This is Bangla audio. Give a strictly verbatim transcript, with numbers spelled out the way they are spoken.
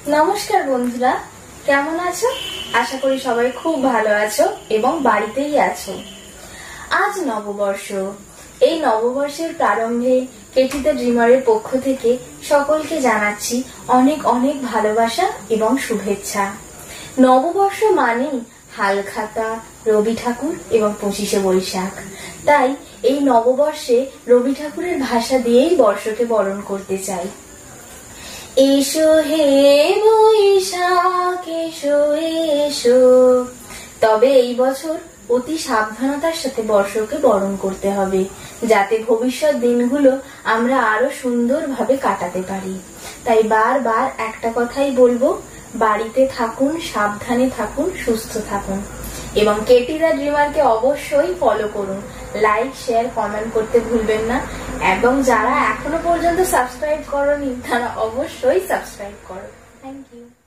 নমস্কার বন্ধুরা, কেমন আছো? আশা করি সবাই খুব ভালো আছো এবং বাড়িতেই আছো। আজ নববর্ষ। এই নববর্ষের প্রারম্ভে কেটি দ্য ড্রিমারের পক্ষ থেকে সকলকে জানাচ্ছি অনেক অনেক ভালোবাসা এবং শুভেচ্ছা। নববর্ষ মানেই হালখাতা, রবি ঠাকুর এবং পঁচিশে বৈশাখ। তাই এই নববর্ষে রবি ঠাকুরের ভাষা দিয়েই বর্ষকে বরণ করতে চাই। এসো হে বৈশাখ এসো এসো। তবে এই বছর অতি সাবধানতার সাথে বর্ষকে বরণ করতে হবে, যাতে ভবিষ্যৎ দিনগুলো আমরা আরো সুন্দরভাবে কাটাতে পারি। তাই বারবার একটা কথাই বলবো, বাড়িতে থাকুন, সাবধানে থাকুন, সুস্থ থাকুন এবং কেটি দ্য ড্রিমারকে অবশ্যই ফলো করুন। লাইক, শেয়ার, কমেন্ট করতে ভুলবেন না এবং যারা এখনো পর্যন্ত সাবস্ক্রাইব করোনি তারা অবশ্যই সাবস্ক্রাইব করো। Thank you.